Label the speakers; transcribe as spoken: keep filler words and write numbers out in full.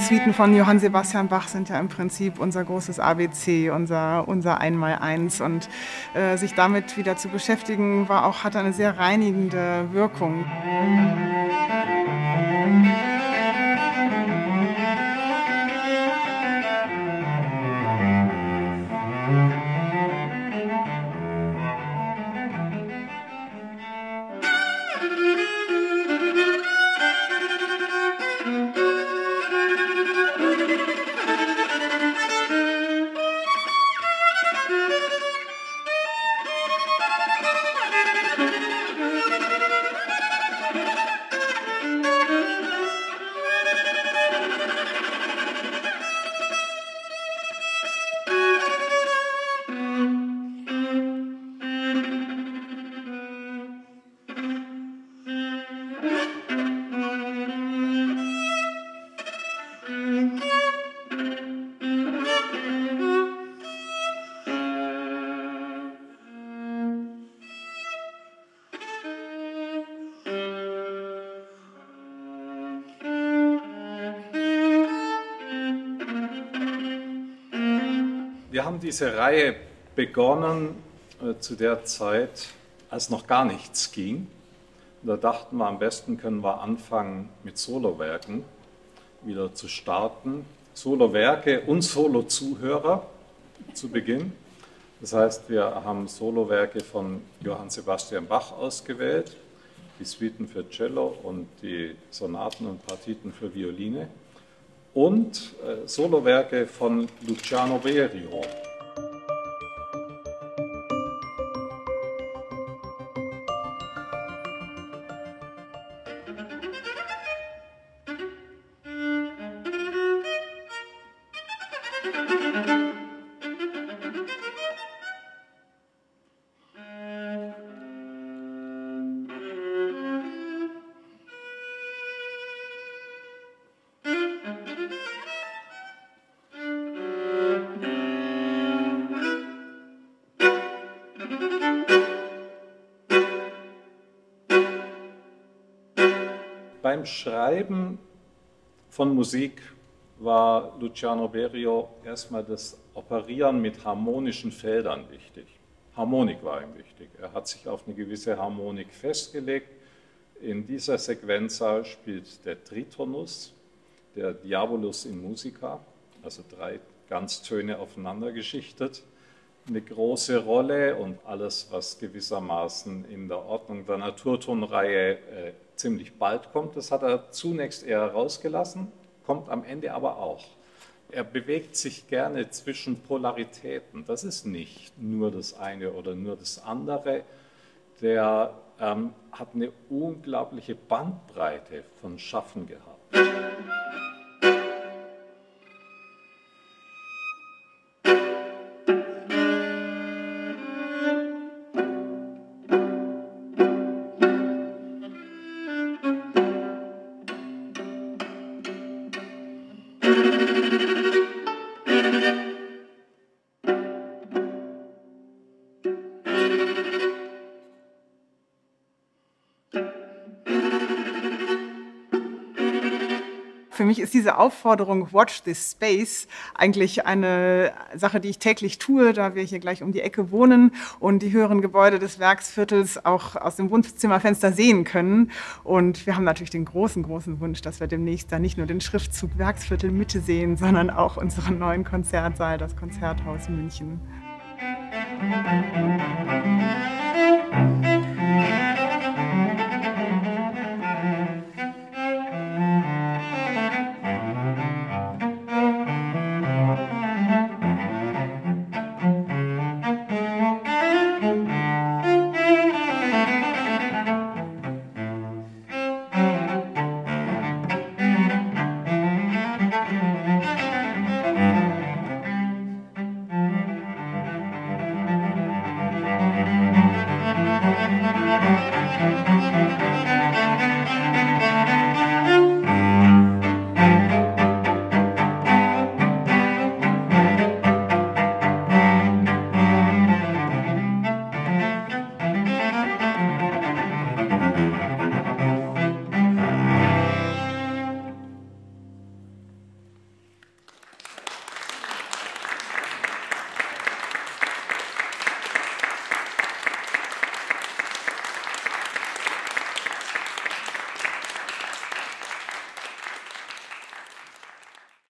Speaker 1: Suiten von Johann Sebastian Bach sind ja im Prinzip unser großes A B C, unser, unser Einmaleins. Und äh, sich damit wieder zu beschäftigen, war auch, hat eine sehr reinigende Wirkung.
Speaker 2: Wir haben diese Reihe begonnen äh, zu der Zeit, als noch gar nichts ging. Da dachten wir, am besten können wir anfangen mit Solowerken wieder zu starten. Solowerke und Solo-Zuhörer zu Beginn. Das heißt, wir haben Solowerke von Johann Sebastian Bach ausgewählt, die Suiten für Cello und die Sonaten und Partiten für Violine. Und äh, Solowerke von Luciano Berio. Beim Schreiben von Musik war Luciano Berio erstmal das Operieren mit harmonischen Feldern wichtig. Harmonik war ihm wichtig. Er hat sich auf eine gewisse Harmonik festgelegt. In dieser Sequenza spielt der Tritonus, der Diabolus in Musica, also drei Ganztöne aufeinander geschichtet, eine große Rolle, und alles, was gewissermaßen in der Ordnung der Naturtonreihe äh, ziemlich bald kommt, das hat er zunächst eher rausgelassen, kommt am Ende aber auch. Er bewegt sich gerne zwischen Polaritäten. Das ist nicht nur das eine oder nur das andere. Der ähm, hat eine unglaubliche Bandbreite von Schaffen gehabt.
Speaker 1: Für mich ist diese Aufforderung Watch this space eigentlich eine Sache, die ich täglich tue, da wir hier gleich um die Ecke wohnen und die höheren Gebäude des Werksviertels auch aus dem Wohnzimmerfenster sehen können. Und wir haben natürlich den großen, großen Wunsch, dass wir demnächst da nicht nur den Schriftzug Werksviertel Mitte sehen, sondern auch unseren neuen Konzertsaal, das Konzerthaus München.